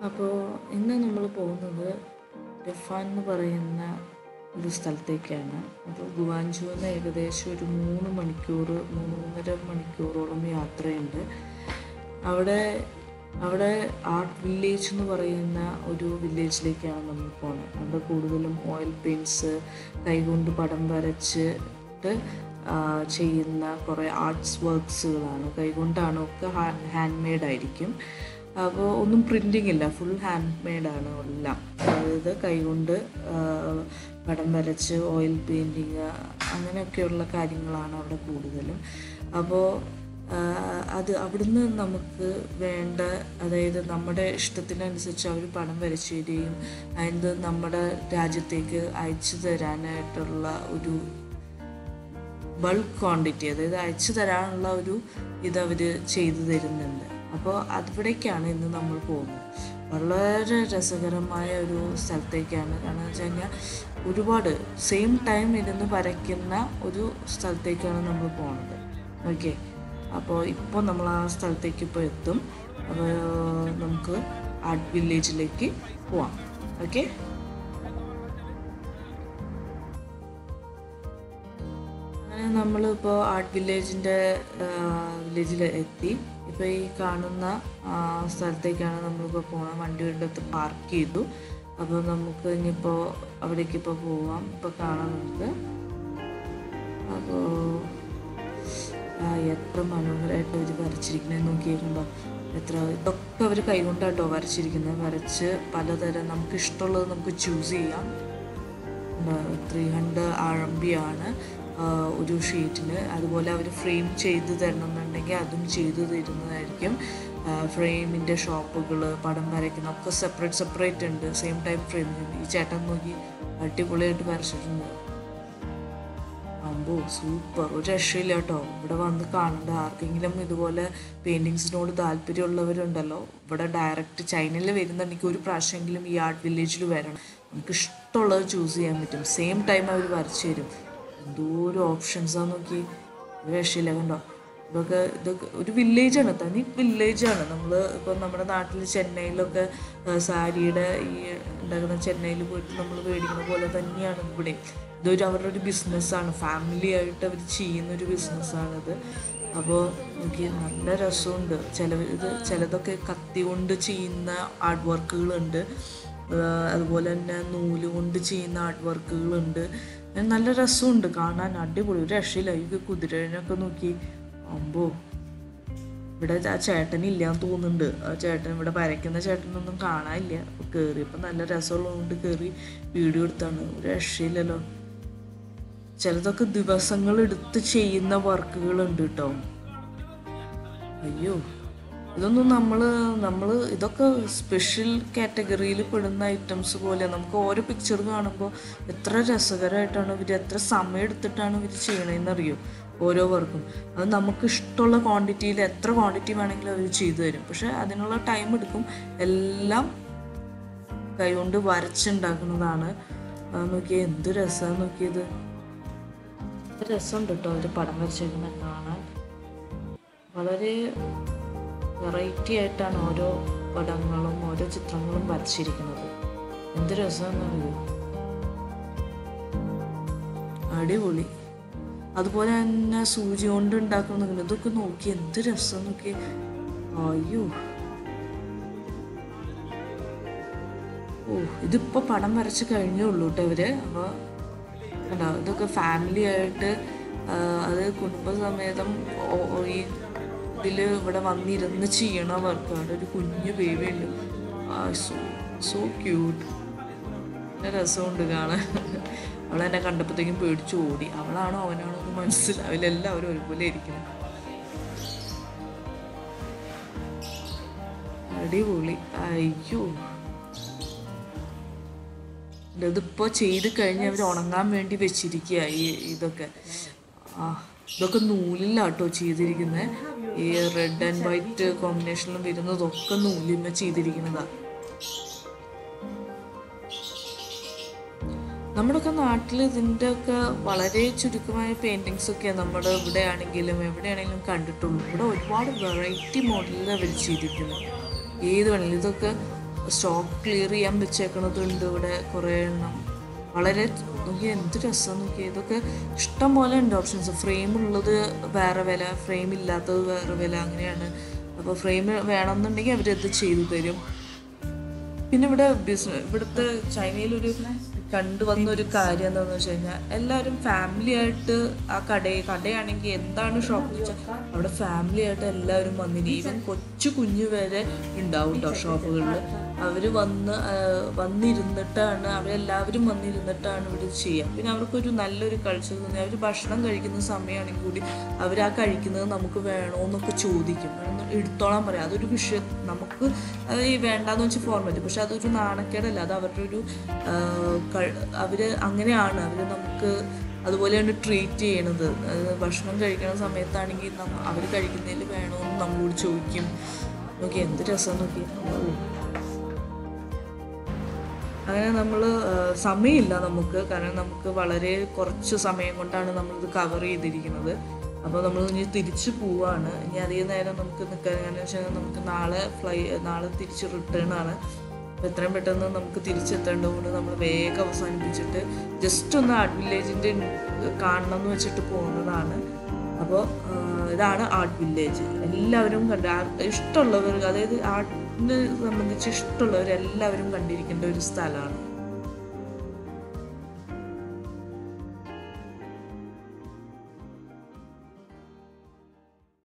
അപ്പോൾ ഇന്ന് നമ്മൾ പോകുന്നത് ഡെഫാൻ എന്ന് പറയുന്ന ഒരു സ്ഥലത്തേക്കാണ്. അപ്പോൾ ഗുവാഞ്ചുവിൽ നിന്ന് ഏകദേശം ഒരു 3-3.5 മണിക്കൂറോളം യാത്രയുണ്ട്. അവിടെ ആർട്ട് വില്ലേജ് എന്ന് പറയുന്ന ഒരു വില്ലേജിലേക്കാണ് നമ്മൾ പോകുന്നത്. അവിടെ കൂടുതലും ഓയിൽ പെയിൻറ്റ്സ്, കൈകൊണ്ട് പടം വരച്ചിട്ട് ചെയ്യുന്ന കുറേ ആർട്സ് വർക്ക്സുകളാണ്. കൈകൊണ്ടാണ്, ഒക്കെ ഹാൻഡ് മെയ്ഡായിരിക്കും. അപ്പോൾ ഒന്നും പ്രിൻറ്റിങ് ഇല്ല, ഫുൾ ഹാൻഡ് മെയ്ഡാണ് എല്ലാം. അതായത് കൈകൊണ്ട് പടം വരച്ച് ഓയിൽ പെയിൻറ്റിങ് അങ്ങനെയൊക്കെയുള്ള കാര്യങ്ങളാണ് അവിടെ കൂടുതലും. അപ്പോൾ അവിടുന്ന് നമുക്ക് വേണ്ട, അതായത് നമ്മുടെ ഇഷ്ടത്തിനനുസരിച്ച് അവർ പടം വരച്ചു തരികയും അത് നമ്മുടെ രാജ്യത്തേക്ക് അയച്ചു തരാനായിട്ടുള്ള ഒരു ബൾക്ക് ക്വാണ്ടിറ്റി, അതായത് അയച്ചു തരാനുള്ള ഒരു ഇതവർ ചെയ്തു തരുന്നുണ്ട്. അപ്പോൾ അവിടേക്കാണ് ഇന്ന് നമ്മൾ പോകുന്നത്. വളരെ രസകരമായ ഒരു സ്ഥലത്തേക്കാണ്. കാരണം വെച്ച് കഴിഞ്ഞാൽ ഒരുപാട് സെയിം ടൈം ഇരുന്ന് വരയ്ക്കുന്ന ഒരു സ്ഥലത്തേക്കാണ് നമ്മൾ പോകുന്നത്. ഓക്കെ, അപ്പോൾ ഇപ്പോൾ നമ്മൾ ആ സ്ഥലത്തേക്ക് ഇപ്പോൾ എത്തും. അപ്പോൾ നമുക്ക് ആർട്ട് വില്ലേജിലേക്ക് പോവാം. ഓക്കെ, അങ്ങനെ നമ്മളിപ്പോൾ ആർട്ട് വില്ലേജിൽ എത്തി. ഇപ്പോൾ ഈ കാണുന്ന സ്ഥലത്തേക്കാണ് നമ്മളിപ്പോൾ പോകുന്നത്. വണ്ടി ഒരിടത്ത് പാർക്ക് ചെയ്തു. അപ്പോൾ നമുക്ക് ഇനിയിപ്പോൾ അവിടേക്ക് ഇപ്പോൾ പോവാം. ഇപ്പോൾ കാണാം നമുക്ക്. അപ്പോൾ എത്ര മനോഹരമായിട്ട് അവർ വരച്ചിരിക്കുന്നത് നോക്കിയിട്ടുണ്ടോ. ഇതൊക്കെ അവർ കൈകൊണ്ടാട്ടോ വരച്ചിരിക്കുന്നത്. വരച്ച് പലതരം നമുക്ക് ഇഷ്ടമുള്ളത് നമുക്ക് ചൂസ് ചെയ്യാം. 300 RMB ആണ് ഒരു ഷീറ്റിന്. അതുപോലെ അവർ ഫ്രെയിം ചെയ്ത് തരണമെന്നുണ്ടെങ്കിൽ അതും ചെയ്തു തരുന്നതായിരിക്കും. ഫ്രെയിമിൻ്റെ ഷോപ്പുകൾ, പടം വരയ്ക്കുന്ന ഒക്കെ സെപ്പറേറ്റ് ഉണ്ട്. Same time frame. ഈ ചേട്ടൻ നോക്കി അടിപൊളിയായിട്ട് വരച്ചിട്ടുണ്ട്. അമ്പോ സൂപ്പർ, ഒരു രക്ഷയില്ല കേട്ടോ. ഇവിടെ വന്ന് കാണണ്ട. ആർക്കെങ്കിലും ഇതുപോലെ പെയിൻറ്റിങ്സിനോട് താല്പര്യമുള്ളവരുണ്ടല്ലോ, ഇവിടെ ഡയറക്റ്റ് ചൈനയിൽ വരുന്നുണ്ടെങ്കിൽ ഒരു പ്രാവശ്യമെങ്കിലും ഈ ആർട്ട് വില്ലേജിൽ വരണം. നമുക്ക് ഇഷ്ടമുള്ളത് ചൂസ് ചെയ്യാൻ പറ്റും. സെയിം ടൈം അവർ വരച്ചു തരും. എന്തോരം ഓപ്ഷൻസാന്ന് നോക്കി, ഒരു രക്ഷയില്ല. കണ്ടോ, ഇതൊക്കെ ഒരു വില്ലേജാണ്, തനി വില്ലേജാണ്. നമ്മൾ ഇപ്പം നമ്മുടെ നാട്ടിൽ ചെന്നൈയിലൊക്കെ സാരിയുടെ ഈ ഉണ്ടാക്കുന്ന ചെന്നൈയിൽ പോയിട്ട് നമ്മൾ മേടിക്കുന്ന പോലെ തന്നെയാണ് ഇവിടെ. ഇതൊരു അവരുടെ ഒരു ബിസിനസ്സാണ്, ഫാമിലി ആയിട്ട് അവർ ചെയ്യുന്നൊരു ബിസിനസ്സാണിത്. അപ്പോൾ എനിക്ക് നല്ല രസമുണ്ട്. ചിലതൊക്കെ കത്തി കൊണ്ട് ചെയ്യുന്ന ആർട്ട് വർക്കുകളുണ്ട്. അതുപോലെ തന്നെ നൂല് കൊണ്ട് ചെയ്യുന്ന ആർട്ട് വർക്കുകളുണ്ട്. നല്ല രസമുണ്ട് കാണാൻ, അടിപൊളി, ഒരു രക്ഷയില്ല. ഈ കുതിരനൊക്കെ നോക്കി. അമ്പോ, ഇവിടെ ആ ചേട്ടനില്ലാന്ന് തോന്നുന്നുണ്ട്. ആ ചേട്ടൻ, ഇവിടെ വരയ്ക്കുന്ന ചേട്ടനൊന്നും കാണാനില്ല. അപ്പോൾ കയറിയപ്പോൾ നല്ല രസമുള്ളതുകൊണ്ട് കയറി വീഡിയോ എടുത്താണ്. ഒരു രക്ഷയില്ലല്ലോ. ചിലതൊക്കെ ദിവസങ്ങളെടുത്ത് ചെയ്യുന്ന വർക്കുകളുണ്ട് കേട്ടോ. അയ്യോ, ഇതൊന്നും നമ്മൾ ഇതൊക്കെ സ്പെഷ്യൽ കാറ്റഗറിയിൽ പെടുന്ന ഐറ്റംസ് പോലെ. നമുക്ക് ഓരോ പിക്ചർ കാണുമ്പോൾ എത്ര രസകരമായിട്ടാണ് ഇവർ, എത്ര സമയം എടുത്തിട്ടാണ് ഇവർ ചെയ്യണതെന്നറിയോ ഓരോ വർക്കും. അത് നമുക്ക് ഇഷ്ടമുള്ള ക്വാണ്ടിറ്റിയിൽ എത്ര ക്വാണ്ടിറ്റി വേണമെങ്കിലും അവർ ചെയ്തു തരും. പക്ഷെ അതിനുള്ള ടൈം എടുക്കും. എല്ലാം കൈകൊണ്ട് വരച്ചുണ്ടാക്കുന്നതാണ്. അത് നോക്കിയാൽ എന്ത് രസമാണെന്ന് നോക്കിയത്. രസമുണ്ട് കേട്ടോ അവർ പടം വരച്ചിരിക്കുന്ന കാണാൻ. വളരെ വെറൈറ്റി ആയിട്ടാണ് ഓരോ പടങ്ങളും ഓരോ ചിത്രങ്ങളും വരച്ചിരിക്കുന്നത്. എന്ത് രസമാണെന്നറിയോ, അടിപൊളി. അതുപോലെ തന്നെ സൂചി കൊണ്ട് ഉണ്ടാക്കുന്നത്, ഇതൊക്കെ നോക്കി എന്ത് രസം നോക്കി. അയ്യോ, ഇതിപ്പോൾ പടം വരച്ച് കഴിഞ്ഞേ ഉള്ളൂ കേട്ടോ ഇവര്. അപ്പോൾ കണ്ടോ, ഇതൊക്കെ ഫാമിലി ആയിട്ട്, അത് കുടുംബസമേതം ഈ ഇവിടെ വന്നിരുന്ന് ചെയ്യണ വർക്കാണ്. ഒരു കുഞ്ഞു ബേബിയുണ്ട്. സോ ക്യൂട്ട്, നല്ല രസമുണ്ട് കാണാൻ. അവളെന്നെ കണ്ടപ്പോഴത്തേക്കും പേടിച്ചു ഓടി. അവളാണോ അവനാണോ എന്ന് മനസ്സിലാവില്ല. എല്ലാവരും ഒരുപോലെ ഇരിക്കണം. അടിപൊളി. അയ്യോ, ഇതിപ്പോൾ ചെയ്ത് കഴിഞ്ഞ് അവർ ഉണങ്ങാൻ വേണ്ടി വെച്ചിരിക്കുക. ഇതൊക്കെ നൂലിലാട്ടോ ചെയ്തിരിക്കുന്നത്. ഈ റെഡ് ആൻഡ് വൈറ്റ് കോമ്പിനേഷനിലും വരുന്നതൊക്കെ നൂലിന്മ ചെയ്തിരിക്കുന്നതാണ്. നമ്മുടെയൊക്കെ നാട്ടിൽ ഇതിൻ്റെയൊക്കെ വളരെ ചുരുക്കമായ പെയിൻറ്റിങ്സൊക്കെ നമ്മുടെ ഇവിടെയാണെങ്കിലും എവിടെയാണെങ്കിലും കണ്ടിട്ടുള്ളൂ. ഇവിടെ ഒരുപാട് വെറൈറ്റി മോഡലിൽ അവർ ചെയ്തിരിക്കുന്നു. ഏത് വേണമെങ്കിലും ഇതൊക്കെ സ്റ്റോക്ക് ക്ലിയർ ചെയ്യാൻ വെച്ചേക്കണതുണ്ട് ഇവിടെ കുറേ എണ്ണം. വളരെ നോക്കി എന്ത് രസം നോക്കി. ഇതൊക്കെ ഇഷ്ടം പോലെ ഉണ്ട് ഓപ്ഷൻസ്. ഫ്രെയിം ഉള്ളത് വേറെ വില, ഫ്രെയിം ഇല്ലാത്തത് വേറെ വില, അങ്ങനെയാണ്. അപ്പോൾ ഫ്രെയിം വേണമെന്നുണ്ടെങ്കിൽ അവരത് ചെയ്തു തരും. പിന്നെ ഇവിടുത്തെ ചൈനയിലൊരു കണ്ടുവന്നൊരു കാര്യം എന്താണെന്ന് വെച്ച് കഴിഞ്ഞാൽ എല്ലാവരും ഫാമിലി ആയിട്ട് ആ കടയാണെങ്കിൽ എന്താണ് ഷോപ്പ് എന്ന് വെച്ചാൽ അവിടെ ഫാമിലി ആയിട്ട് എല്ലാവരും വന്നിന്. ഈവൻ കുഞ്ഞു വരെ ഉണ്ടാവും കേട്ടോ ഷോപ്പുകളിൽ. അവർ വന്നിരുന്നിട്ടാണ് അവരെല്ലാവരും വന്നിരുന്നിട്ടാണ് ഇവിടെ ചെയ്യുക. പിന്നെ അവർക്കൊരു നല്ലൊരു കൾച്ചർ തോന്നി. അവർ ഭക്ഷണം കഴിക്കുന്ന സമയമാണെങ്കിൽ കൂടി അവർ ആ കഴിക്കുന്നത് നമുക്ക് വേണോ എന്നൊക്കെ ചോദിക്കും, എടുത്തോളാൻ പറയാം. അതൊരു വിഷയം നമുക്ക് ഈ വേണ്ടാന്ന് വെച്ച് ഫോർമാറ്റ്, പക്ഷെ അതൊരു നാണക്കേടല്ല. അത് അവരുടെ ഒരു അവർ അങ്ങനെയാണ് അവർ നമുക്ക് അതുപോലെയാണ് ട്രീറ്റ് ചെയ്യണത്. ഭക്ഷണം കഴിക്കുന്ന സമയത്താണെങ്കിൽ അവർ കഴിക്കുന്നതിൽ വേണമെന്ന് നമ്മളോട് ചോദിക്കും. നോക്കി എന്ത് രസം നോക്കി. അങ്ങനെ നമ്മൾ സമയമില്ല നമുക്ക്, കാരണം നമുക്ക് വളരെ കുറച്ച് സമയം കൊണ്ടാണ് നമ്മളിത് കവർ ചെയ്തിരിക്കുന്നത്. അപ്പോൾ നമ്മൾ ഇനി തിരിച്ച് പോവാണ്. ഇനി അധികം നേരം നമുക്ക് നിൽക്കാൻ, കാരണം വെച്ചാൽ നമുക്ക് നാളെ തിരിച്ച് റിട്ടേൺ ആണ്. അപ്പോൾ എത്രയും പെട്ടെന്ന് നമുക്ക് തിരിച്ചെത്തേണ്ടതുകൊണ്ട് നമ്മൾ വേഗം അവസാനിപ്പിച്ചിട്ട് ജസ്റ്റ് ഒന്ന് ആർട്ട് വില്ലേജിൻ്റെ കാണണം എന്ന് വെച്ചിട്ട് പോകുന്നതാണ്. അപ്പോൾ ഇതാണ് ആർട്ട് വില്ലേജ്. എല്ലാവരും ഇഷ്ടമുള്ളവർ, അതായത് ആർട്ടിനെ സംബന്ധിച്ച് ഇഷ്ടമുള്ളവരെല്ലാവരും കണ്ടിരിക്കേണ്ട ഒരു സ്ഥലമാണ്.